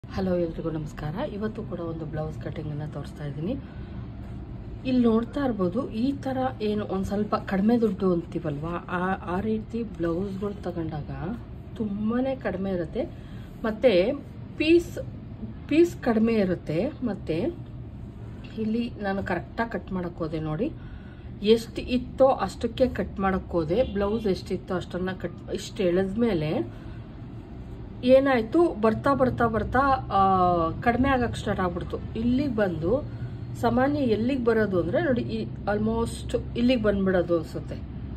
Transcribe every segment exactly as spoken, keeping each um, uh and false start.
Hello ಎಲ್ರಿಗೂ ನಮಸ್ಕಾರ. ಇವತ್ತು ಕೂಡ ಒಂದು ಬ್ಲೌಸ್ ಕಟಿಂಗ್ ಅನ್ನು ತೋರಿಸ್ತಾ ಇದ್ದೀನಿ. ಇಲ್ಲಿ ನೋಡ್ತಾ ಇರ್ಬೋದು, ಈ ತರ ಏನು ಒಂದು ಸ್ವಲ್ಪ ಕಡಿಮೆ ದುಡ್ಡು ಅಂತೀವಲ್ವಾ, ಆ ಆ ರೀತಿ ಬ್ಲೌಸ್ಗಳು ತಗೊಂಡಾಗ ತುಂಬಾನೇ ಕಡಿಮೆ ಇರುತ್ತೆ, ಮತ್ತೆ ಪೀಸ್ ಪೀಸ್ ಕಡಿಮೆ ಇರುತ್ತೆ. ಮತ್ತೆ ಇಲ್ಲಿ ನಾನು ಕರೆಕ್ಟಾಗಿ ಕಟ್ ಮಾಡಕ್ ಹೋದೆ ನೋಡಿ, ಎಷ್ಟು ಇತ್ತೋ ಅಷ್ಟಕ್ಕೆ ಕಟ್ ಮಾಡಕ್ ಹೋದೆ. ಬ್ಲೌಸ್ ಎಷ್ಟಿತ್ತೋ ಅಷ್ಟನ್ನ ಕಟ್ ಇಷ್ಟು ಎಳೆದ್ಮೇಲೆ ಏನಾಯ್ತು, ಬರ್ತಾ ಬರ್ತಾ ಬರ್ತಾ ಕಡಿಮೆ ಆಗಕ್ಕೆ ಸ್ಟಾರ್ಟ್ ಆಗ್ಬಿಡ್ತು. ಇಲ್ಲಿಗೆ ಬಂದು ಸಾಮಾನ್ಯ ಎಲ್ಲಿಗೆ ಬರೋದು ಅಂದ್ರೆ ನೋಡಿ, ಈ ಆಲ್ಮೋಸ್ಟ್ ಇಲ್ಲಿಗೆ ಬಂದ್ಬಿಡೋದು ಅನ್ಸುತ್ತೆ.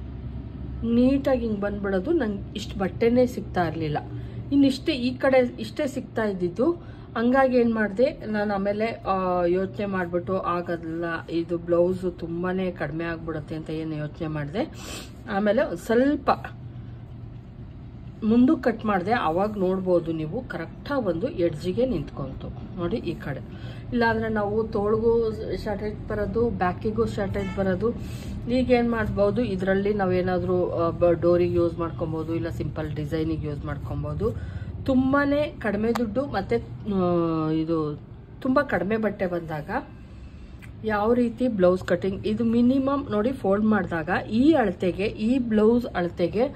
ನೀಟಾಗಿ ಹಿಂಗೆ ಬಂದ್ಬಿಡೋದು. ನಂಗೆ ಇಷ್ಟು ಬಟ್ಟೆನೇ ಸಿಗ್ತಾ ಇರಲಿಲ್ಲ, ಇನ್ನಿಷ್ಟೇ ಈ ಕಡೆ ಇಷ್ಟೇ ಸಿಗ್ತಾ ಇದ್ದಿದ್ದು. ಹಂಗಾಗಿ ಏನು ಮಾಡಿದೆ ನಾನು, ಆಮೇಲೆ ಯೋಚನೆ ಮಾಡಿಬಿಟ್ಟು ಆಗೋದಿಲ್ಲ, ಇದು ಬ್ಲೌಸು ತುಂಬಾನೇ ಕಡಿಮೆ ಆಗ್ಬಿಡುತ್ತೆ ಅಂತ ಏನು ಯೋಚನೆ ಮಾಡಿದೆ. ಆಮೇಲೆ ಸ್ವಲ್ಪ ಮುಂದಕ್ಕೆ ಕಟ್ ಮಾಡಿದೆ. ಅವಾಗ ನೋಡ್ಬೋದು ನೀವು ಕರೆಕ್ಟಾಗಿ ಒಂದು ಎಡ್ಜಿಗೆ ನಿಂತ್ಕೊಂತು ನೋಡಿ ಈ ಕಡೆ. ಇಲ್ಲಾಂದ್ರೆ ನಾವು ತೋಳ್ಗೂ ಶಾರ್ಟೇಜ್ ಬರೋದು, ಬ್ಯಾಕಿಗೂ ಶಾರ್ಟೇಜ್ ಬರೋದು. ಈಗ ಏನು ಮಾಡ್ಬೋದು, ಇದರಲ್ಲಿ ನಾವೇನಾದರೂ ಡೋರಿಗೆ ಯೂಸ್ ಮಾಡ್ಕೊಬೋದು, ಇಲ್ಲ ಸಿಂಪಲ್ ಡಿಸೈನಿಗೆ ಯೂಸ್ ಮಾಡ್ಕೊಬೋದು. ತುಂಬಾನೇ ಕಡಿಮೆ ದುಡ್ಡು ಮತ್ತೆ ಇದು ತುಂಬ ಕಡಿಮೆ ಬಟ್ಟೆ ಬಂದಾಗ ಯಾವ ರೀತಿ ಬ್ಲೌಸ್ ಕಟಿಂಗ್, ಇದು ಮಿನಿಮಮ್ ನೋಡಿ ಫೋಲ್ಡ್ ಮಾಡಿದಾಗ ಈ ಅಳತೆಗೆ, ಈ ಬ್ಲೌಸ್ ಅಳತೆಗೆ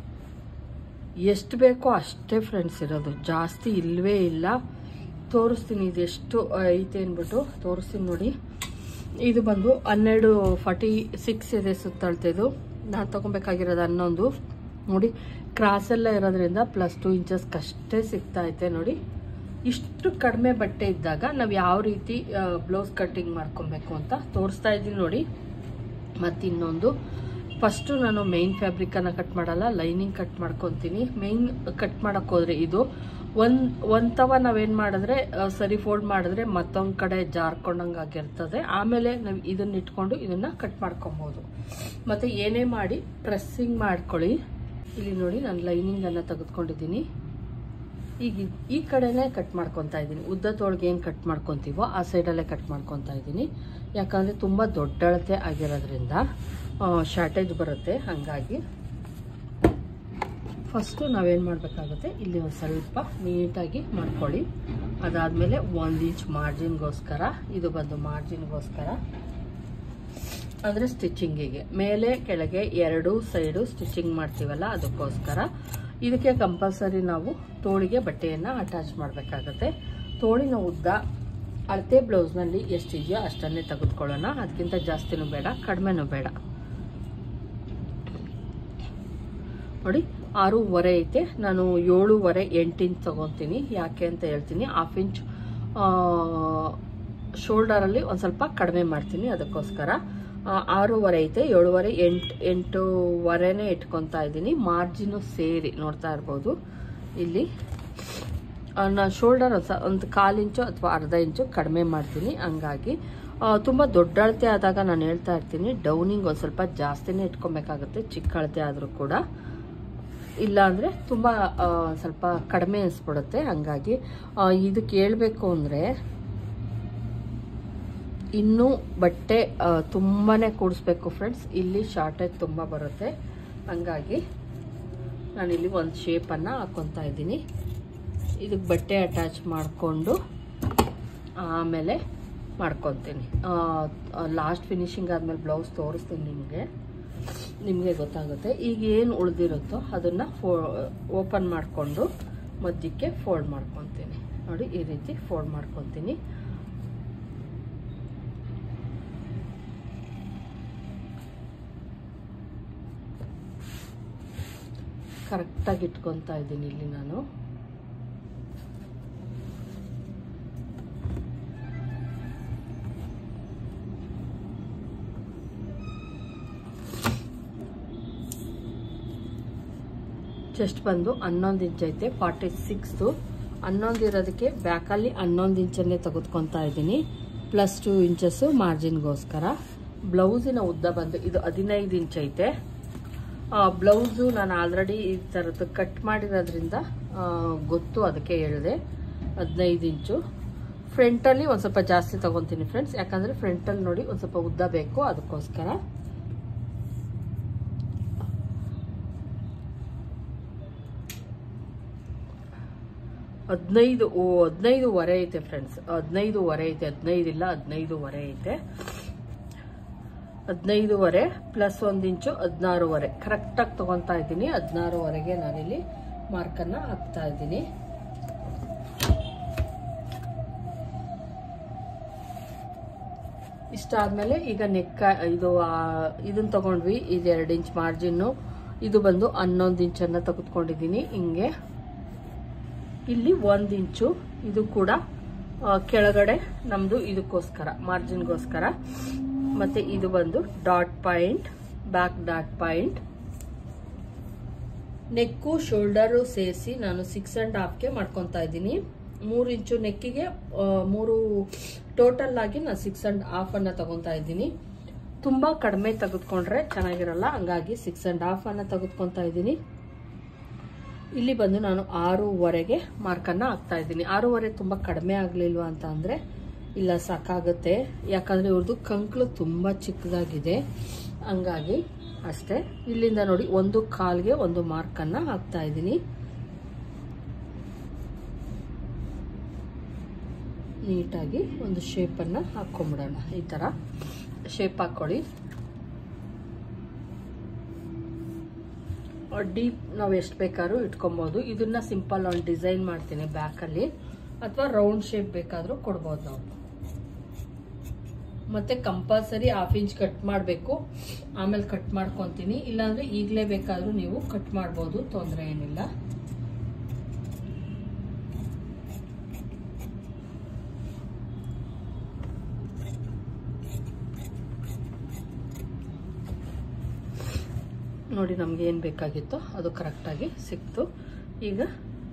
ಎಷ್ಟು ಬೇಕೋ ಅಷ್ಟೇ ಫ್ರೆಂಡ್ಸ್ ಇರೋದು, ಜಾಸ್ತಿ ಇಲ್ಲವೇ ಇಲ್ಲ. ತೋರಿಸ್ತೀನಿ ಇದು ಎಷ್ಟು ಐತೆ ಅಂದ್ಬಿಟ್ಟು ತೋರಿಸ್ತೀನಿ ನೋಡಿ. ಇದು ಬಂದು ಹನ್ನೆರಡು ಫಾರ್ಟಿ ಸಿಕ್ಸ್ ಇದೆ ಸುತ್ತಳ್ತೆದು. ನಾನು ತೊಗೊಬೇಕಾಗಿರೋದು ಹನ್ನೊಂದು ನೋಡಿ. ಕ್ರಾಸೆಲ್ಲ ಇರೋದ್ರಿಂದ ಪ್ಲಸ್ ಟೂ ಇಂಚಸ್ಗಷ್ಟೇ ಸಿಗ್ತಾ ಐತೆ ನೋಡಿ. ಇಷ್ಟು ಕಡಿಮೆ ಬಟ್ಟೆ ಇದ್ದಾಗ ನಾವು ಯಾವ ರೀತಿ ಬ್ಲೌಸ್ ಕಟ್ಟಿಂಗ್ ಮಾಡ್ಕೊಬೇಕು ಅಂತ ತೋರಿಸ್ತಾ ಇದ್ದೀನಿ ನೋಡಿ. ಮತ್ತು ಇನ್ನೊಂದು, ಫಸ್ಟು ನಾನು ಮೇನ್ ಫ್ಯಾಬ್ರಿಕನ್ನು ಕಟ್ ಮಾಡಲ್ಲ, ಲೈನಿಂಗ್ ಕಟ್ ಮಾಡ್ಕೊತೀನಿ. ಮೇನ್ ಕಟ್ ಮಾಡೋಕ್ಕೆ ಹೋದರೆ ಇದು ಒಂದು ಒಂದು ತವ ನಾವೇನು ಮಾಡಿದ್ರೆ ಸರಿ ಫೋಲ್ಡ್ ಮಾಡಿದ್ರೆ ಮತ್ತೊಂದು ಕಡೆ ಜಾರ್ಕೊಂಡಂಗೆ ಆಗಿರ್ತದೆ. ಆಮೇಲೆ ನಾವು ಇದನ್ನ ಇಟ್ಕೊಂಡು ಇದನ್ನು ಕಟ್ ಮಾಡ್ಕೊಬೋದು. ಮತ್ತು ಏನೇ ಮಾಡಿ ಪ್ರೆಸ್ಸಿಂಗ್ ಮಾಡ್ಕೊಳ್ಳಿ. ಇಲ್ಲಿ ನೋಡಿ ನಾನು ಲೈನಿಂಗನ್ನು ತೆಗೆದುಕೊಂಡಿದ್ದೀನಿ. ಈಗ ಈ ಕಡೆನೇ ಕಟ್ ಮಾಡ್ಕೊತಾ ಇದ್ದೀನಿ. ಉದ್ದ ತೋಳಿಗೆ ಏನು ಕಟ್ ಮಾಡ್ಕೊತೀವೋ ಆ ಸೈಡಲ್ಲೇ ಕಟ್ ಮಾಡ್ಕೊತಾ ಇದ್ದೀನಿ. ಯಾಕಂದರೆ ತುಂಬ ದೊಡ್ಡ ಅಳತೆ ಆಗಿರೋದ್ರಿಂದ ಶಾರ್ಟೇಜ್ ಬರುತ್ತೆ. ಹಾಗಾಗಿ ಫಸ್ಟು ನಾವೇನು ಮಾಡಬೇಕಾಗುತ್ತೆ, ಇಲ್ಲಿ ಒಂದು ಸ್ವಲ್ಪ ನೀಟಾಗಿ ಮಾಡ್ಕೊಳ್ಳಿ. ಅದಾದಮೇಲೆ ಒಂದು ಇಂಚ್ ಮಾರ್ಜಿನ್ಗೋಸ್ಕರ, ಇದು ಬಂದು ಮಾರ್ಜಿನ್ಗೋಸ್ಕರ ಅಂದರೆ ಸ್ಟಿಚಿಂಗಿಗೆ ಮೇಲೆ ಕೆಳಗೆ ಎರಡು ಸೈಡು ಸ್ಟಿಚಿಂಗ್ ಮಾಡ್ತೀವಲ್ಲ ಅದಕ್ಕೋಸ್ಕರ. ಇದಕ್ಕೆ ಕಂಪಲ್ಸರಿ ನಾವು ತೋಳಿಗೆ ಬಟ್ಟೆಯನ್ನು ಅಟ್ಯಾಚ್ ಮಾಡಬೇಕಾಗತ್ತೆ. ತೋಳಿನ ಉದ್ದ ಅಳತೆ ಬ್ಲೌಸ್ನಲ್ಲಿ ಎಷ್ಟಿದೆಯೋ ಅಷ್ಟನ್ನೇ ತೆಗೆದುಕೊಳ್ಳೋಣ. ಅದಕ್ಕಿಂತ ಜಾಸ್ತಿನೂ ಬೇಡ, ಕಡಿಮೆನೂ ಬೇಡ. ನೋಡಿ ಆರೂವರೆ ಐತೆ, ನಾನು ಏಳೂವರೆ ಎಂಟು ಇಂಚ್ ತಗೊತೀನಿ. ಯಾಕೆ ಅಂತ ಹೇಳ್ತೀನಿ. ಹಾಫ್ ಇಂಚ್ ಶೋಲ್ಡರಲ್ಲಿ ಒಂದು ಸ್ವಲ್ಪ ಕಡಿಮೆ ಮಾಡ್ತೀನಿ, ಅದಕ್ಕೋಸ್ಕರ. ಆರೂವರೆ ಐತೆ, ಏಳುವರೆ ಎಂಟು ಎಂಟೂವರೆನೇ ಇಟ್ಕೊತಾ ಇದ್ದೀನಿ. ಮಾರ್ಜಿನು ಸೇರಿ ನೋಡ್ತಾ ಇರ್ಬೋದು. ಇಲ್ಲಿ ನಾನು ಶೋಲ್ಡರ್ ಒಂದು ಒಂದು ಕಾಲು ಇಂಚು ಅಥವಾ ಅರ್ಧ ಇಂಚು ಕಡಿಮೆ ಮಾಡ್ತೀನಿ. ಹಂಗಾಗಿ ತುಂಬ ದೊಡ್ಡ ಅಳತೆ ಆದಾಗ ನಾನು ಹೇಳ್ತಾ ಇರ್ತೀನಿ, ಡೌನಿಂಗ್ ಒಂದು ಸ್ವಲ್ಪ ಜಾಸ್ತಿನೇ ಇಟ್ಕೊಬೇಕಾಗುತ್ತೆ, ಚಿಕ್ಕ ಅಳತೆ ಆದರೂ ಕೂಡ. ಇಲ್ಲಾಂದರೆ ತುಂಬ ಸ್ವಲ್ಪ ಕಡಿಮೆ ಅನಿಸ್ಬಿಡುತ್ತೆ. ಹಂಗಾಗಿ ಇದಕ್ಕೆ ಹೇಳ್ಬೇಕು ಅಂದರೆ ಇನ್ನೂ ಬಟ್ಟೆ ತುಂಬಾ ಕೂಡಿಸ್ಬೇಕು ಫ್ರೆಂಡ್ಸ್. ಇಲ್ಲಿ ಶಾರ್ಟೇಜ್ ತುಂಬ ಬರುತ್ತೆ. ಹಂಗಾಗಿ ನಾನಿಲ್ಲಿ ಒಂದು ಶೇಪನ್ನು ಹಾಕ್ಕೊತಾ ಇದ್ದೀನಿ. ಇದಕ್ಕೆ ಬಟ್ಟೆ ಅಟ್ಯಾಚ್ ಮಾಡಿಕೊಂಡು ಆಮೇಲೆ ಮಾಡ್ಕೊತೀನಿ. ಲಾಸ್ಟ್ ಫಿನಿಶಿಂಗ್ ಆದಮೇಲೆ ಬ್ಲೌಸ್ ತೋರಿಸ್ತೀನಿ ನಿಮಗೆ, ನಿಮಗೆ ಗೊತ್ತಾಗುತ್ತೆ. ಈಗ ಏನು ಉಳಿದಿರುತ್ತೋ ಅದನ್ನು ಫೋ ಓಪನ್ ಮಾಡಿಕೊಂಡು ಮಧ್ಯಕ್ಕೆ ಫೋಲ್ಡ್ ಮಾಡ್ಕೊತೀನಿ ನೋಡಿ. ಈ ರೀತಿ ಫೋಲ್ಡ್ ಮಾಡ್ಕೊತೀನಿ. ಕರೆಕ್ಟಾಗಿ ಇಟ್ಕೊತಾ ಇದ್ದೀನಿ ಇಲ್ಲಿ ನಾನು. ಚೆಸ್ಟ್ ಬಂದು ಹನ್ನೊಂದು ಇಂಚ್ ಐತೆ, ಫಾರ್ಟಿ ಸಿಕ್ಸ್ತು. ಹನ್ನೊಂದು ಇರೋದಕ್ಕೆ ಬ್ಯಾಕಲ್ಲಿ ಹನ್ನೊಂದು ಇಂಚನ್ನೇ ತೆಗೆದುಕೊತಾ ಇದ್ದೀನಿ, ಪ್ಲಸ್ ಟೂ ಇಂಚಸ್ಸು ಮಾರ್ಜಿನ್ಗೋಸ್ಕರ. ಬ್ಲೌಸಿನ ಉದ್ದ ಬಂದು ಇದು ಹದಿನೈದು ಇಂಚ್ ಐತೆ. ಬ್ಲೌಸು ನಾನು ಆಲ್ರೆಡಿ ಈ ಥರದ್ದು ಕಟ್ ಮಾಡಿರೋದ್ರಿಂದ ಗೊತ್ತು, ಅದಕ್ಕೆ ಹೇಳಿದೆ ಹದಿನೈದು ಇಂಚು. ಫ್ರಂಟಲ್ಲಿ ಒಂದು ಸ್ವಲ್ಪ ಜಾಸ್ತಿ ತಗೊತೀನಿ ಫ್ರೆಂಡ್ಸ್, ಯಾಕಂದರೆ ಫ್ರಂಟಲ್ಲಿ ನೋಡಿ ಒಂದು ಸ್ವಲ್ಪ ಉದ್ದ ಬೇಕು, ಅದಕ್ಕೋಸ್ಕರ. ಹದಿನೈದು ಓ ಹದಿನೈದುವರೆ ಐತೆ ಫ್ರೆಂಡ್ಸ್, ಹದಿನೈದುವರೆ ಐತೆ, ಹದಿನೈದಿಲ್ಲ ಹದಿನೈದುವರೆ ಐತೆ. ಹದಿನೈದುವರೆ ಪ್ಲಸ್ ಒಂದು ಇಂಚು ಹದಿನಾರುವರೆ ಕರೆಕ್ಟಾಗಿ ತೊಗೊತಾ ಇದ್ದೀನಿ. ಹದಿನಾರುವರೆಗೆ ನಾನಿಲ್ಲಿ ಮಾರ್ಕನ್ನು ಹಾಕ್ತಾ ಇದ್ದೀನಿ. ಇಷ್ಟಾದ್ಮೇಲೆ ಈಗ ನೆಕ್ ಇದು ಇದನ್ನ ತಗೊಂಡ್ವಿ, ಇದು ಎರಡು ಇಂಚ್ ಮಾರ್ಜಿನ್ನು, ಇದು ಬಂದು ಹನ್ನೊಂದು ಇಂಚನ್ನು ತೆಗೆದುಕೊಂಡಿದ್ದೀನಿ. ಹಿಂಗೆ ಇಲ್ಲಿ ಒಂದು ಇಂಚು ಇದು ಕೂಡ ಕೆಳಗಡೆ ನಮ್ದು ಇದಕ್ಕೋಸ್ಕರ ಮಾರ್ಜಿನ್ಗೋಸ್ಕರ. ಮತ್ತೆ ಇದು ಬಂದು dot point, back dot point. Neck shoulder ಸೇರಿಸಿ ನಾನು ಸಿಕ್ಸ್ ಅಂಡ್ ಹಾಫ್ಗೆ ಮಾಡ್ಕೊತಾ ಇದ್ದೀನಿ. ಮೂರು ಇಂಚು ನೆಕ್ಕಿಗೆ ಮೂರು ಟೋಟಲ್ ಆಗಿ ನಾನು ಸಿಕ್ಸ್ ಅಂಡ್ ಹಾಫ್ ಅನ್ನ ತಗೊತಾ ಇದ್ದೀನಿ. ತುಂಬಾ ಕಡಿಮೆ ತೆಗೆದುಕೊಂಡ್ರೆ ಚೆನ್ನಾಗಿರಲ್ಲ, ಹಂಗಾಗಿ ಸಿಕ್ಸ್ ಅಂಡ್ ಹಾಫ್ ಅನ್ನ ತೆಗೆದುಕೊತಾ ಇದ್ದೀನಿ. ಇಲ್ಲಿ ಬಂದು ನಾನು ಆರೂವರೆಗೆ ಮಾರ್ಕನ್ನ ಹಾಕ್ತಾ ಇದ್ದೀನಿ. ಆರೂವರೆ ತುಂಬಾ ಕಡಿಮೆ ಆಗ್ಲಿಲ್ವಾ ಅಂತ ಅಂದ್ರೆ ಇಲ್ಲ, ಸಾಕಾಗುತ್ತೆ. ಯಾಕಂದ್ರೆ ಇವ್ರದ್ದು ಕಂಕ್ಳು ತುಂಬಾ ಚಿಕ್ಕದಾಗಿದೆ, ಹಂಗಾಗಿ ಅಷ್ಟೇ. ಇಲ್ಲಿಂದ ನೋಡಿ ಒಂದು ಕಾಲ್ಗೆ ಒಂದು ಮಾರ್ಕನ್ನ ಹಾಕ್ತಾ ಇದ್ದೀನಿ. ನೀಟಾಗಿ ಒಂದು ಶೇಪನ್ನ ಹಾಕೊಂಡ್ಬಿಡೋಣ. ಈ ತರ ಶೇಪ್ ಹಾಕೊಳ್ಳಿ. ಡೀಪ್ ನಾವು ಎಷ್ಟು ಬೇಕಾದ್ರೂ ಇಟ್ಕೊಬಹುದು. ಇದನ್ನ ಸಿಂಪಲ್ ಒಂದು ಡಿಸೈನ್ ಮಾಡ್ತೀನಿ ಬ್ಯಾಕಲ್ಲಿ, ಅಥವಾ ರೌಂಡ್ ಶೇಪ್ ಬೇಕಾದ್ರೂ ಕೊಡ್ಬೋದು ನಾವು. ಮತ್ತೆ ಕಂಪಲ್ಸರಿ ಹಾಫ್ ಇಂಚ್ ಕಟ್ ಮಾಡಬೇಕು, ಆಮೇಲೆ ಕಟ್ ಮಾಡ್ಕೊತೀನಿ. ಇಲ್ಲಾಂದ್ರೆ ಈಗಲೇ ಬೇಕಾದ್ರೂ ನೀವು ಕಟ್ ಮಾಡ್ಬೋದು, ತೊಂದರೆ ಏನಿಲ್ಲ. ನೋಡಿ ನಮ್ಗೆ ಏನ್ ಬೇಕಾಗಿತ್ತು ಅದು ಕರೆಕ್ಟಾಗಿ ಸಿಕ್ತು. ಈಗ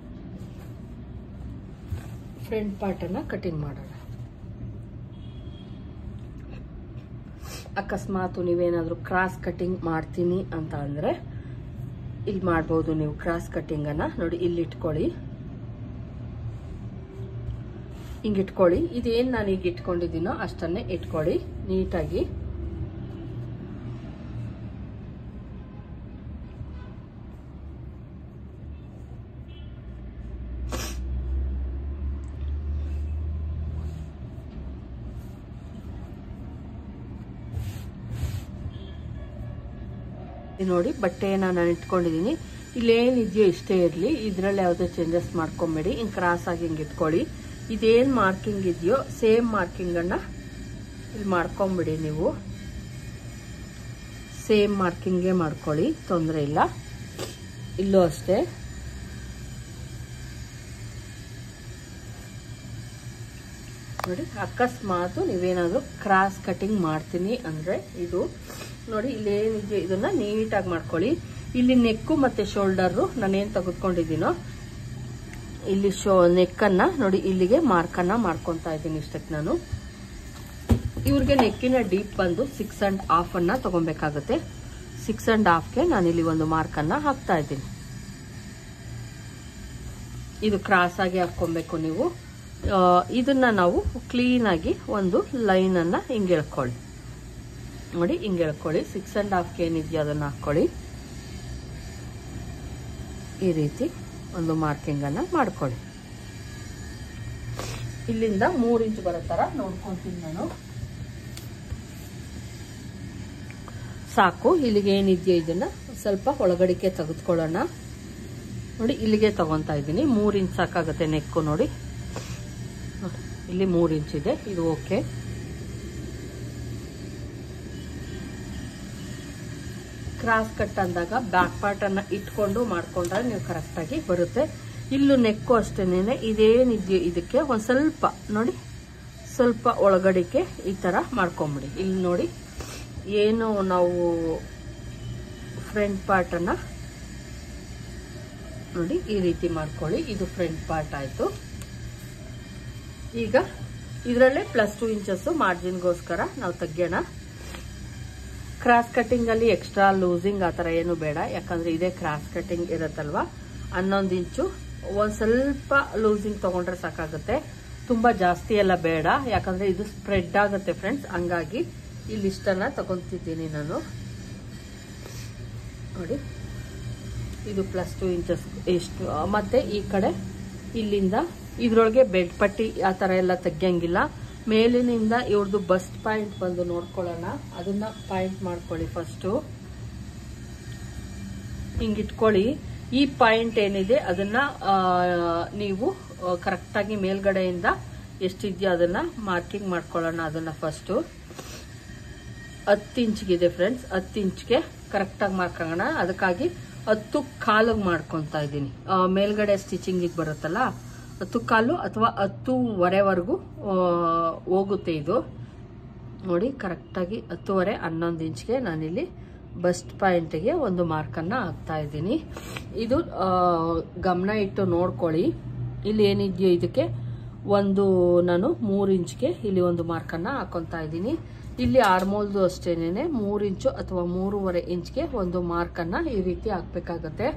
ಫ್ರಂಟ್ ಪಾರ್ಟ್ ಅನ್ನ ಕಟಿಂಗ್ ಮಾಡೋಣ. ಅಕಸ್ಮಾತ್ ನೀವೇನಾದ್ರೂ ಕ್ರಾಸ್ ಕಟಿಂಗ್ ಮಾಡ್ತೀನಿ ಅಂತ ಅಂದ್ರೆ ಇಲ್ಲಿ ಮಾಡ್ಬೋದು ನೀವು. ಕ್ರಾಸ್ ಕಟಿಂಗ್ ಅನ್ನ ನೋಡಿ ಇಲ್ಲಿ ಇಟ್ಕೊಳ್ಳಿ, ಹಿಂಗ್ ಇಟ್ಕೊಳ್ಳಿ. ಇದೇನ್ ನಾನು ಈಗ ಇಟ್ಕೊಂಡಿದ್ದೀನೋ ಅಷ್ಟನ್ನೇ ಇಟ್ಕೊಳ್ಳಿ ನೀಟಾಗಿ. ನೋಡಿ ಬಟ್ಟೆನ ನಾನು ಇಟ್ಕೊಂಡಿದ್ದೀನಿ. ಇಲ್ಲೇನಿದೆಯೋ ಇಷ್ಟೇ ಇರಲಿ, ಇದ್ರಲ್ಲಿ ಯಾವುದೇ ಚೇಂಜಸ್ ಮಾಡ್ಕೊಂಬೇಡಿ. ಹಿಂಗೆ ಕ್ರಾಸ್ ಆಗಿ ಹಿಂಗೆ ಇಟ್ಕೊಳ್ಳಿ. ಇದೇನು ಮಾರ್ಕಿಂಗ್ ಇದೆಯೋ ಸೇಮ್ ಮಾರ್ಕಿಂಗ್ ಅನ್ನ ಇಲ್ಲಿ ಮಾಡ್ಕೊಂಬಿಡಿ. ನೀವು ಸೇಮ್ ಮಾರ್ಕಿಂಗೇ ಮಾಡ್ಕೊಳ್ಳಿ, ತೊಂದರೆ ಇಲ್ಲ. ಇಲ್ಲೂ ಅಷ್ಟೇ. ನೋಡಿ ಅಕಸ್ಮಾತ್ ನೀವೇನಾದ್ರೂ ಕ್ರಾಸ್ ಕಟಿಂಗ್ ಮಾಡ್ತೀನಿ ಅಂದ್ರೆ ಇದು ನೋಡಿ ಇಲ್ಲೇನಿದೆ ಇದನ್ನ ನೀಟಾಗಿ ಮಾಡ್ಕೊಳ್ಳಿ. ಇಲ್ಲಿ ನೆಕ್ಕು ಮತ್ತೆ ಶೋಲ್ಡರ್ ನಾನೇನ್ ತೆಗೆದುಕೊಂಡಿದ್ದೀನೋ ಇಲ್ಲಿ ಶೋ ನೆಕ್ಕನ್ನ ನೋಡಿ ಇಲ್ಲಿಗೆ ಮಾರ್ಕನ್ನ ಮಾಡ್ಕೊತಾ ಇದ್ದೀನಿ. ಇಷ್ಟಕ್ಕೆ ನಾನು ಇವ್ರಿಗೆ ನೆಕ್ಕಿನ ಡೀಪ್ ಬಂದು ಸಿಕ್ಸ್ ಅಂಡ್ ಹಾಫ್ ಅನ್ನ ತಗೊಬೇಕಾಗುತ್ತೆ. ಸಿಕ್ಸ್ ಅಂಡ್ ಹಾಫ್ಗೆ ನಾನಿಲ್ಲಿ ಒಂದು ಮಾರ್ಕನ್ನ ಹಾಕ್ತಾ ಇದ್ದೀನಿ. ಇದು ಕ್ರಾಸ್ ಆಗಿ ಹಾಕೊಬೇಕು ನೀವು. ಇದನ್ನ ನಾವು ಕ್ಲೀನ್ ಆಗಿ ಒಂದು ಲೈನ್ ಅನ್ನ ಹಿಂಗೆ ಎಳ್ಕೊಳ್ಳಿ. ನೋಡಿ ಹಿಂಗೆ ಎಳ್ಕೊಳ್ಳಿ. ಸಿಕ್ಸ್ ಅಂಡ್ ಹಾಫ್ಗೆ ಏನಿದೆಯೋ ಅದನ್ನ ಹಾಕೊಳ್ಳಿ. ಈ ರೀತಿ ಒಂದು ಮಾರ್ಕಿಂಗ್ ಅನ್ನ ಮಾಡ್ಕೊಳ್ಳಿ. ಇಲ್ಲಿಂದ ಮೂರ್ ಇಂಚ್ ಬರೋ ತರ ನೋಡ್ಕೊಂತೀನಿ ನಾನು. ಸಾಕು. ಇಲ್ಲಿಗೆ ಏನಿದೆಯೋ ಇದನ್ನ ಸ್ವಲ್ಪ ಒಳಗಡಿಕೆ ತೆಗೆದುಕೊಳ್ಳೋಣ. ನೋಡಿ ಇಲ್ಲಿಗೆ ತಗೊಂತಾ ಇದ್ದೀನಿ. ಮೂರ್ ಇಂಚ್ ಸಾಕಾಗುತ್ತೆ ನೆಕ್ಕು. ನೋಡಿ ಇಲ್ಲಿ ಮೂರ್ ಇಂಚ್ ಇದೆ, ಇದು ಓಕೆ. ಕ್ರಾಸ್ ಕಟ್ ಅಂದಾಗ ಬ್ಯಾಕ್ ಪಾರ್ಟ್ ಅನ್ನ ಇಟ್ಕೊಂಡು ಮಾಡ್ಕೊಂಡ್ರೆ ನೀವು ಕರೆಕ್ಟ್ ಆಗಿ ಬರುತ್ತೆ. ಇಲ್ಲೂ ನೆಕ್ಕು ಅಷ್ಟೇನೆ. ಇದೇನಿದೆಯೋ ಇದಕ್ಕೆ ಒಂದ್ ಸ್ವಲ್ಪ ನೋಡಿ ಸ್ವಲ್ಪ ಒಳಗಡಿಕೆ ಈ ತರ ಮಾಡ್ಕೊಂಬಿಡಿ. ಇಲ್ಲಿ ನೋಡಿ ಏನು ನಾವು ಫ್ರಂಟ್ ಪಾರ್ಟ್ ಅನ್ನ ನೋಡಿ ಈ ರೀತಿ ಮಾಡ್ಕೊಳ್ಳಿ. ಇದು ಫ್ರಂಟ್ ಪಾರ್ಟ್ ಆಯ್ತು. ಈಗ ಇದರಲ್ಲೇ ಪ್ಲಸ್ ಟೂ ಇಂಚಸ್ ಮಾರ್ಜಿನ್ಗೋಸ್ಕರ ನಾವು ತೆಗಿಯೋಣ. ಕ್ರಾಸ್ ಕಟಿಂಗ್ ಅಲ್ಲಿ ಎಕ್ಸ್ಟ್ರಾ ಲೂಸಿಂಗ್ ಆತರ ಏನು ಬೇಡ, ಯಾಕಂದ್ರೆ ಇದೇ ಕ್ರಾಸ್ ಕಟಿಂಗ್ ಇರತ್ತಲ್ವಾ. ಹನ್ನೊಂದು ಇಂಚು ಒಂದ್ ಸ್ವಲ್ಪ ಲೂಸಿಂಗ್ ತಗೊಂಡ್ರೆ ಸಾಕಾಗುತ್ತೆ, ತುಂಬಾ ಜಾಸ್ತಿ ಎಲ್ಲ ಬೇಡ, ಯಾಕಂದ್ರೆ ಇದು ಸ್ಪ್ರೆಡ್ ಆಗುತ್ತೆ ಫ್ರೆಂಡ್ಸ್. ಹಂಗಾಗಿ ಇಲ್ಲಿ ಇಷ್ಟನ್ನ ತಗೊಂತಿದ್ದೀನಿ ನಾನು. ನೋಡಿ ಇದು ಪ್ಲಸ್ ಟೂ ಇಂಚಸ್ ಎಷ್ಟು. ಮತ್ತೆ ಈ ಕಡೆ ಇಲ್ಲಿಂದ ಇದ್ರೊಳಗೆ ಬೆಡ್ ಪಟ್ಟಿ ಆ ಥರ ಎಲ್ಲ ತೆಗಿಯಂಗಿಲ್ಲ. ಮೇಲಿನಿಂದ ಇವ್ರದ್ದು ಬಸ್ಟ್ ಪಾಯಿಂಟ್ ಬಂದು ನೋಡ್ಕೊಳ್ಳೋಣ. ಅದನ್ನ ಪಾಯಿಂಟ್ ಮಾಡ್ಕೊಳ್ಳಿ. ಫಸ್ಟು ಹಿಂಗಿಟ್ಕೊಳ್ಳಿ. ಈ ಪಾಯಿಂಟ್ ಏನಿದೆ ಅದನ್ನ ನೀವು ಕರೆಕ್ಟಾಗಿ ಮೇಲ್ಗಡೆಯಿಂದ ಎಷ್ಟಿದೆಯೋ ಅದನ್ನ ಮಾರ್ಕಿಂಗ್ ಮಾಡ್ಕೊಳ್ಳೋಣ. ಅದನ್ನ ಫಸ್ಟು ಹತ್ತು ಇಂಚ್ಗಿದೆ ಫ್ರೆಂಡ್ಸ್. ಹತ್ತು ಇಂಚ್ಗೆ ಕರೆಕ್ಟಾಗಿ ಮಾರ್ಕೋಣ. ಅದಕ್ಕಾಗಿ ಹತ್ತು ಕಾಲಿಗೆ ಮಾಡ್ಕೊತಾ ಇದ್ದೀನಿ. ಮೇಲ್ಗಡೆ ಸ್ಟಿಚಿಂಗಿಗೆ ಬರುತ್ತಲ್ಲ, ಹತ್ತು ಕಾಲು ಅಥವಾ ಹತ್ತುವರೆವರೆಗೂ ಹೋಗುತ್ತೆ ಇದು. ನೋಡಿ ಕರೆಕ್ಟಾಗಿ ಹತ್ತುವರೆ ಹನ್ನೊಂದು ಇಂಚ್ಗೆ ನಾನಿಲ್ಲಿ ಬಸ್ಟ್ ಪಾಯಿಂಟ್ಗೆ ಒಂದು ಮಾರ್ಕನ್ನು ಹಾಕ್ತಾ ಇದ್ದೀನಿ. ಇದು ಗಮನ ಇಟ್ಟು ನೋಡ್ಕೊಳ್ಳಿ. ಇಲ್ಲಿ ಏನಿದೆಯೋ ಇದಕ್ಕೆ ಒಂದು ನಾನು ಮೂರು ಇಂಚ್ಗೆ ಇಲ್ಲಿ ಒಂದು ಮಾರ್ಕನ್ನು ಹಾಕೊತಾ ಇದ್ದೀನಿ. ಇಲ್ಲಿ ಆರ್ಮೋಲ್ದು ಅಷ್ಟೇನೆ ಮೂರು ಇಂಚು ಅಥವಾ ಮೂರುವರೆ ಇಂಚ್ಗೆ ಒಂದು ಮಾರ್ಕನ್ನು ಈ ರೀತಿ ಹಾಕ್ಬೇಕಾಗತ್ತೆ.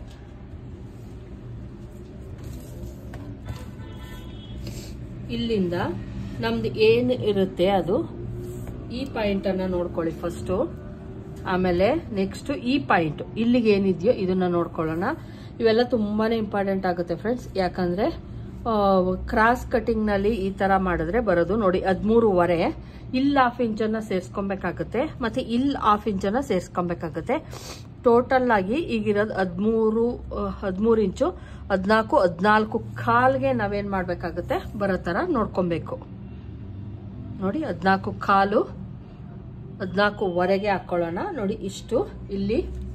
ಇಲ್ಲಿಂದ ನಮ್ದು ಏನು ಇರುತ್ತೆ ಅದು ಈ ಪಾಯಿಂಟ್ ಅನ್ನ ನೋಡ್ಕೊಳ್ಳಿ ಫಸ್ಟು. ಆಮೇಲೆ ನೆಕ್ಸ್ಟ್ ಈ ಪಾಯಿಂಟ್ ಇಲ್ಲಿಗೆ ಏನಿದೆಯೋ ಇದನ್ನ ನೋಡ್ಕೊಳ್ಳೋಣ. ಇವೆಲ್ಲ ತುಂಬಾನೇ ಇಂಪಾರ್ಟೆಂಟ್ ಆಗುತ್ತೆ ಫ್ರೆಂಡ್ಸ್. ಯಾಕಂದ್ರೆ ಕ್ರಾಸ್ ಕಟಿಂಗ್ ನಲ್ಲಿ ಈ ತರ ಮಾಡಿದ್ರೆ ಬರೋದು ನೋಡಿ ಹದಿಮೂರುವರೆ. ಇಲ್ಲಿ ಹಾಫ್ ಇಂಚನ್ನ ಸೇರ್ಸ್ಕೊಬೇಕಾಗುತ್ತೆ, ಮತ್ತೆ ಇಲ್ಲಿ ಹಾಫ್ ಇಂಚನ್ನ ಸೇರ್ಸ್ಕೊಬೇಕಾಗುತ್ತೆ. ಟೋಟಲ್ ಆಗಿ ಈಗಿರೋದು ಹದಿಮೂರು ಹದಿಮೂರು ಇಂಚು ಹದಿನಾಲ್ಕು ಹದಿನಾಲ್ಕು ಕಾಲ್ಗೆ ನಾವೇನ್ ಮಾಡ್ಬೇಕಾಗುತ್ತೆ ಬರೋ ತರ ನೋಡ್ಕೊಬೇಕು. ನೋಡಿ ಹದಿನಾಲ್ಕು ಕಾಲು ಹದಿನಾಲ್ಕುವರೆಗೆ ಹಾಕೊಳ್ಳೋಣ. ನೋಡಿ ಇಷ್ಟು ಇಲ್ಲಿ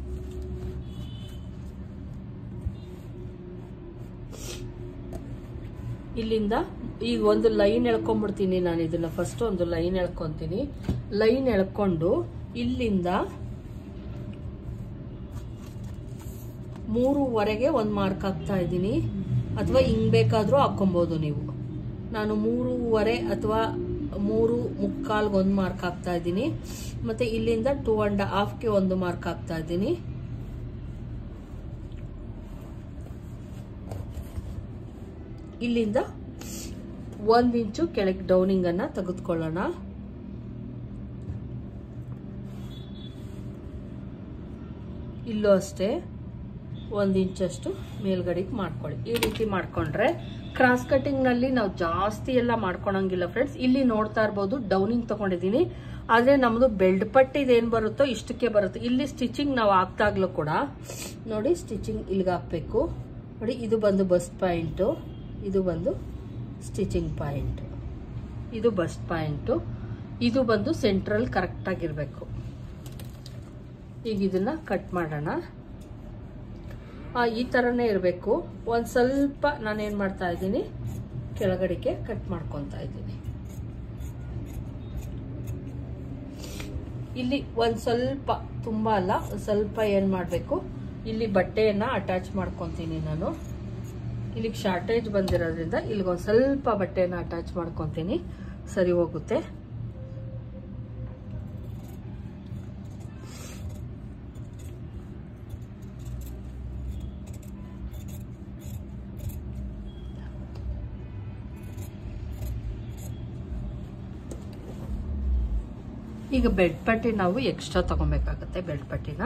ಇಲ್ಲಿಂದ ಈಗ ಒಂದು ಲೈನ್ ಎಳ್ಕೊಂಡ್ಬಿಡ್ತೀನಿ ನಾನು. ಇದನ್ನ ಫಸ್ಟ್ ಒಂದು ಲೈನ್ ಎಳ್ಕೊಂತೀನಿ. ಲೈನ್ ಎಳ್ಕೊಂಡು ಇಲ್ಲಿಂದ ಮೂರುವರೆಗೆ ಒಂದು ಮಾರ್ಕ್ ಹಾಕ್ತಾ ಇದ್ದೀನಿ, ಅಥವಾ ಹಿಂಗ್ ಬೇಕಾದ್ರೂ ಹಾಕೊಬಹುದು ನೀವು. ನಾನು ಮೂರುವರೆ ಅಥವಾ ಮೂರು ಮುಕ್ಕಾಲ್ಗೆ ಒಂದು ಮಾರ್ಕ್ ಹಾಕ್ತಾ ಇದ್ದೀನಿ. ಮತ್ತೆ ಇಲ್ಲಿಂದ ಟೂ ಅಂಡ್ ಹಾಫ್ಗೆ ಒಂದು ಮಾರ್ಕ್ ಹಾಕ್ತಾ ಇದ್ದೀನಿ. ಇಲ್ಲಿಂದ ಒಂದ್ ಇಂಚು ಕೆಳಗೆ ಡೌನಿಂಗ್ ಅನ್ನ ತೆಗೆದುಕೊಳ್ಳೋಣ. ಇಲ್ಲೂ ಅಷ್ಟೇ ಒಂದ್ ಇಂಚಷ್ಟು ಮೇಲ್ಗಡೆಗೆ ಮಾಡ್ಕೊಳ್ಳಿ. ಈ ರೀತಿ ಮಾಡ್ಕೊಂಡ್ರೆ ಕ್ರಾಸ್ ಕಟಿಂಗ್ ನಲ್ಲಿ ನಾವು ಜಾಸ್ತಿ ಎಲ್ಲ ಮಾಡ್ಕೊಳಂಗಿಲ್ಲ ಫ್ರೆಂಡ್ಸ್. ಇಲ್ಲಿ ನೋಡ್ತಾ ಇರ್ಬೋದು ಡೌನಿಂಗ್ ತಗೊಂಡಿದ್ದೀನಿ, ಆದ್ರೆ ನಮ್ದು ಬೆಲ್ಟ್ ಪಟ್ಟಿದ್ ಏನ್ ಬರುತ್ತೋ ಇಷ್ಟಕ್ಕೆ ಬರುತ್ತೆ. ಇಲ್ಲಿ ಸ್ಟಿಚಿಂಗ್ ನಾವು ಹಾಕ್ದಾಗ್ಲೂ ಕೂಡ ನೋಡಿ ಸ್ಟಿಚಿಂಗ್ ಇಲ್ಲಿಗೆ ಹಾಕ್ಬೇಕು. ನೋಡಿ ಇದು ಬಂದು ಬಸ್ಟ್ ಪಾಯಿಂಟ್, ಇದು ಬಂದು ಸ್ಟಿಚಿಂಗ್ ಪಾಯಿಂಟ್, ಇದು ಬಸ್ಟ್ ಪಾಯಿಂಟ್, ಇದು ಬಂದು ಸೆಂಟ್ರಲ್ ಕರೆಕ್ಟ್ ಆಗಿರ್ಬೇಕು. ಈಗ ಇದನ್ನ ಕಟ್ ಮಾಡೋಣ. ಈ ತರನೇ ಇರಬೇಕು. ಒಂದ್ ಸ್ವಲ್ಪ ನಾನೇನ್ ಮಾಡ್ತಾ ಇದ್ದೀನಿ ಕೆಳಗಡೆಗೆ ಕಟ್ ಮಾಡ್ಕೊತಾ ಇದ್ದೀನಿ. ಇಲ್ಲಿ ಒಂದ್ ಸ್ವಲ್ಪ ತುಂಬಾ ಅಲ್ಲ, ಒಂದ್ ಸ್ವಲ್ಪ ಏನ್ ಮಾಡ್ಬೇಕು, ಇಲ್ಲಿ ಬಟ್ಟೆಯನ್ನ ಅಟ್ಯಾಚ್ ಮಾಡ್ಕೊಂತೀನಿ ನಾನು. ಇಲ್ಲಿಗೆ ಶಾರ್ಟೇಜ್ ಬಂದಿರೋದ್ರಿಂದ ಇಲ್ಲಿಗೊಂದು ಸ್ವಲ್ಪ ಬಟ್ಟೆನ ಅಟ್ಯಾಚ್ ಮಾಡ್ಕೊತೀನಿ, ಸರಿ ಹೋಗುತ್ತೆ. ಈಗ ಬೆಡ್ ಪಟ್ಟಿ ನಾವು ಎಕ್ಸ್ಟ್ರಾ ತಗೊಬೇಕಾಗತ್ತೆ. ಬೆಡ್ ಪಟ್ಟಿನ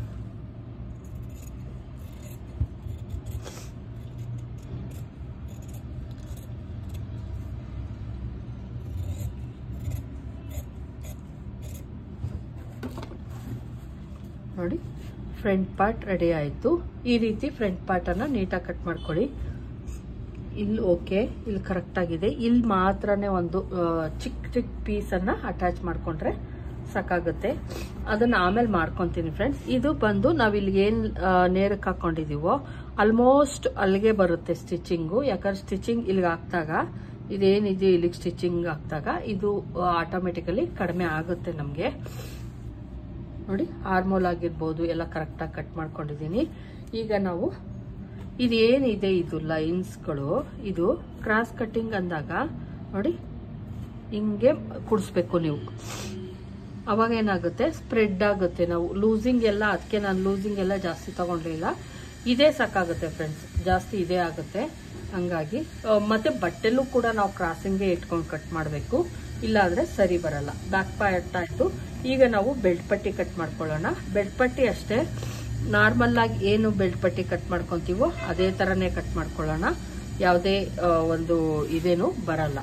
ನೋಡಿ ಫ್ರಂಟ್ ಪಾರ್ಟ್ ರೆಡಿ ಆಯ್ತು. ಈ ರೀತಿ ಫ್ರಂಟ್ ಪಾರ್ಟ್ ಅನ್ನ ನೀಟಾಗಿ ಕಟ್ ಮಾಡ್ಕೊಳ್ಳಿ. ಇಲ್ಲಿ ಓಕೆ, ಇಲ್ಲಿ ಕರೆಕ್ಟ್ ಆಗಿದೆ. ಇಲ್ಲಿ ಮಾತ್ರನೇ ಒಂದು ಚಿಕ್ಕ ಚಿಕ್ಕ ಪೀಸ್ ಅನ್ನ ಅಟ್ಯಾಚ್ ಮಾಡ್ಕೊಂಡ್ರೆ ಸಾಕಾಗುತ್ತೆ. ಅದನ್ನ ಆಮೇಲೆ ಮಾಡ್ಕೊಂತೀನಿ ಫ್ರೆಂಡ್ಸ್. ಇದು ಬಂದು ನಾವ್ ಇಲ್ಲಿ ಏನ್ ನೇರಕ್ಕೆ ಹಾಕೊಂಡಿದೀವೋ ಆಲ್ಮೋಸ್ಟ್ ಅಲ್ಲಿಗೆ ಬರುತ್ತೆ ಸ್ಟಿಚಿಂಗು. ಯಾಕಂದ್ರೆ ಸ್ಟಿಚಿಂಗ್ ಇಲ್ಲಿಗೆ ಹಾಕ್ದಾಗ ಇದೇನಿದೆಯೋ ಇಲ್ಲಿಗೆ ಸ್ಟಿಚಿಂಗ್ ಹಾಕ್ದಾಗ ಇದು ಆಟೋಮೆಟಿಕಲಿ ಕಡಿಮೆ ಆಗುತ್ತೆ ನಮ್ಗೆ. ನೋಡಿ ಆರ್ಮೋಲ್ ಆಗಿರ್ಬೋದು ಎಲ್ಲ ಕರೆಕ್ಟಾಗಿ ಕಟ್ ಮಾಡ್ಕೊಂಡಿದ್ದೀನಿ. ಈಗ ನಾವು ಇದೇನಿದೆ ಇದು ಲೈನ್ಸ್ಗಳು, ಇದು ಕ್ರಾಸ್ ಕಟ್ಟಿಂಗ್ ಅಂದಾಗ ನೋಡಿ ಹಿಂಗೆ ಕುಡಿಸ್ಬೇಕು ನೀವು. ಅವಾಗ ಏನಾಗುತ್ತೆ ಸ್ಪ್ರೆಡ್ ಆಗುತ್ತೆ. ನಾವು ಲೂಸಿಂಗ್ ಎಲ್ಲ, ಅದಕ್ಕೆ ನಾನು ಲೂಸಿಂಗ್ ಎಲ್ಲ ಜಾಸ್ತಿ ತಗೊಂಡಿಲ್ಲ. ಇದೇ ಸಾಕಾಗುತ್ತೆ ಫ್ರೆಂಡ್ಸ್, ಜಾಸ್ತಿ ಇದೇ ಆಗುತ್ತೆ. ಹಂಗಾಗಿ ಮತ್ತೆ ಬಟ್ಟೆಲ್ಲೂ ಕೂಡ ನಾವು ಕ್ರಾಸಿಂಗ್ಗೆ ಇಟ್ಕೊಂಡು ಕಟ್ ಮಾಡಬೇಕು, ಇಲ್ಲಾಂದ್ರೆ ಸರಿ ಬರಲ್ಲ. ಬ್ಯಾಕ್ ಪಾರ್ಟ್ ಆಯ್ತು. ಈಗ ನಾವು ಬೆಲ್ಟ್ ಪಟ್ಟಿ ಕಟ್ ಮಾಡ್ಕೊಳ್ಳೋಣ. ಬೆಲ್ಟ್ ಪಟ್ಟಿ ಅಷ್ಟೇ ನಾರ್ಮಲ್ ಆಗಿ ಏನು ಬೆಲ್ಟ್ ಪಟ್ಟಿ ಕಟ್ ಮಾಡ್ಕೊಂತೀವೋ ಅದೇ ತರನೇ ಕಟ್ ಮಾಡ್ಕೊಳ್ಳೋಣ. ಯಾವುದೇ ಒಂದು ಇದೇನು ಬರಲ್ಲ.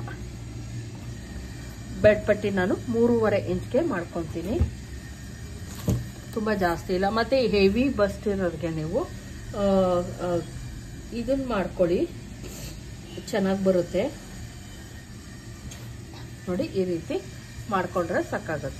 ಬೆಡ್ ಪಟ್ಟಿ ನಾನು ಮೂರುವರೆ ಇಂಚ್ಗೆ ಮಾಡ್ಕೊತೀನಿ, ತುಂಬಾ ಜಾಸ್ತಿ ಇಲ್ಲ. ಮತ್ತೆ ಹೆವಿ ಬಸ್ಟ್ ಇರೋರಿಗೆ ನೀವು ಇದನ್ನ ಮಾಡ್ಕೊಳ್ಳಿ, ಚೆನ್ನಾಗಿ ಬರುತ್ತೆ ನೋಡಿ. ಈ ರೀತಿ ಮಾಡ್ಕೊಂಡ್ರೆ ಸಾಕಾಗುತ್ತೆ.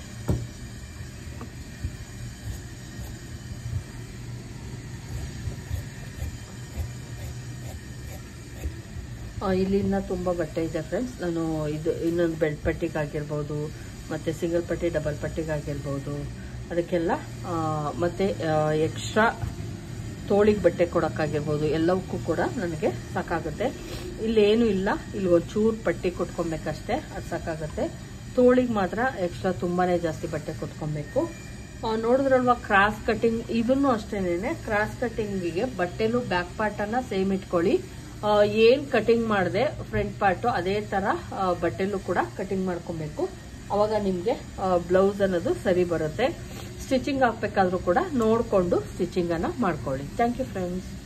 ಇಲ್ಲಿನ ತುಂಬಾ ಬಟ್ಟೆ ಇದೆ ಫ್ರೆಂಡ್ಸ್. ನಾನು ಇದು ಇನ್ನೊಂದು ಬೆಡ್ ಪಟ್ಟಿಗಾಗಿರ್ಬೋದು, ಮತ್ತೆ ಸಿಂಗಲ್ ಪಟ್ಟಿ ಡಬಲ್ ಪಟ್ಟಿಗಾಗಿರ್ಬೋದು, ಅದಕ್ಕೆಲ್ಲ ಮತ್ತೆ ಎಕ್ಸ್ಟ್ರಾ ತೋಳಿಗೆ ಬಟ್ಟೆ ಕೊಡೋಕ್ಕಾಗಿರ್ಬೋದು, ಎಲ್ಲವಕ್ಕೂ ಕೂಡ ನನಗೆ ಸಾಕಾಗುತ್ತೆ. ಇಲ್ಲೇನು ಇಲ್ಲ, ಇಲ್ಲಿ ಒಂಚೂರು ಪಟ್ಟಿ ಕೊಟ್ಕೊಬೇಕಷ್ಟೇ, ಅದು ಸಾಕಾಗುತ್ತೆ. ತೋಳಿಗೆ ಮಾತ್ರ ಎಕ್ಸ್ಟ್ರಾ ತುಂಬಾನೇ ಜಾಸ್ತಿ ಬಟ್ಟೆ ಕೊಟ್ಕೊಬೇಕು. ನೋಡಿದ್ರಲ್ವಾ ಕ್ರಾಸ್ ಕಟಿಂಗ್, ಇದನ್ನು ಅಷ್ಟೇನೆ. ಕ್ರಾಸ್ ಕಟಿಂಗಿಗೆ ಬಟ್ಟೆನು ಬ್ಯಾಕ್ ಪಾರ್ಟ್ ಅನ್ನ ಸೇಮ್ ಇಟ್ಕೊಳ್ಳಿ. ಏನ್ ಕಟಿಂಗ್ ಮಾಡಿದೆ ಫ್ರಂಟ್ ಪಾರ್ಟ್ ಅದೇ ತರ ಬಟ್ಟೆನೂ ಕೂಡ ಕಟಿಂಗ್ ಮಾಡ್ಕೊಬೇಕು. ಅವಾಗ ನಿಮ್ಗೆ ಬ್ಲೌಸ್ ಅನ್ನೋದು ಸರಿ ಬರುತ್ತೆ. ಸ್ಟಿಚಿಂಗ್ ಹಾಕ್ಬೇಕಾದ್ರೂ ಕೂಡ ನೋಡ್ಕೊಂಡು ಸ್ಟಿಚಿಂಗ್ ಅನ್ನ ಮಾಡ್ಕೊಳ್ಳಿ. Thank you friends.